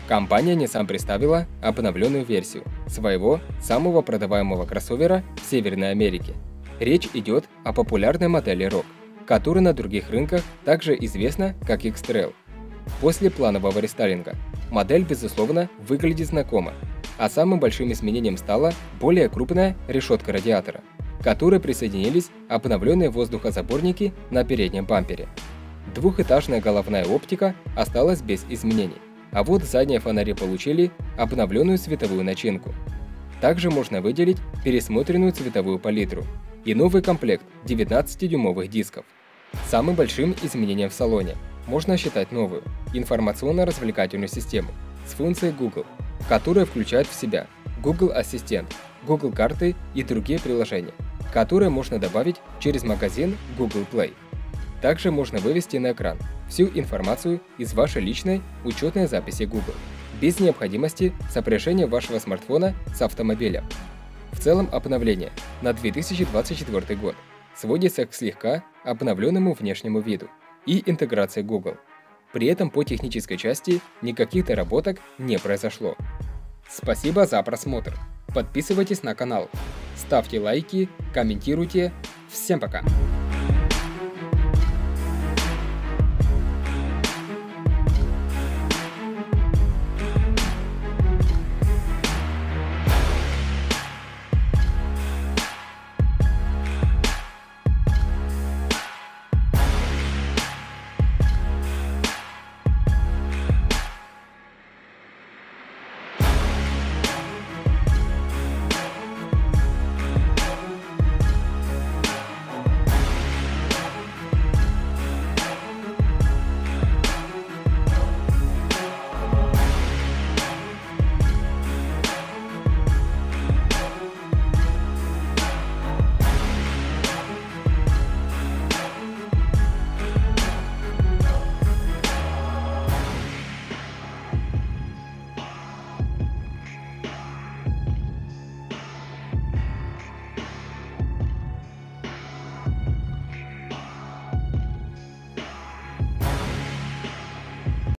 Компания Nissan представила обновленную версию своего самого продаваемого кроссовера в Северной Америке. Речь идет о популярной модели Rogue, которая на других рынках также известна как X-Trail. После планового рестайлинга модель, безусловно, выглядит знакомо, а самым большим изменением стала более крупная решетка радиатора, к которой присоединились обновленные воздухозаборники на переднем бампере. Двухэтажная головная оптика осталась без изменений, а вот задние фонари получили обновленную световую начинку. Также можно выделить пересмотренную цветовую палитру и новый комплект 19-дюймовых дисков. Самым большим изменением в салоне можно считать новую информационно-развлекательную систему с функцией Google, которая включает в себя Google Ассистент, Google Карты и другие приложения, которые можно добавить через магазин Google Play. Также можно вывести на экран всю информацию из вашей личной учетной записи Google, без необходимости сопряжения вашего смартфона с автомобилем. В целом обновление на 2024 год сводится к слегка обновленному внешнему виду и интеграции Google. При этом по технической части никаких доработок не произошло. Спасибо за просмотр. Подписывайтесь на канал, ставьте лайки, комментируйте. Всем пока!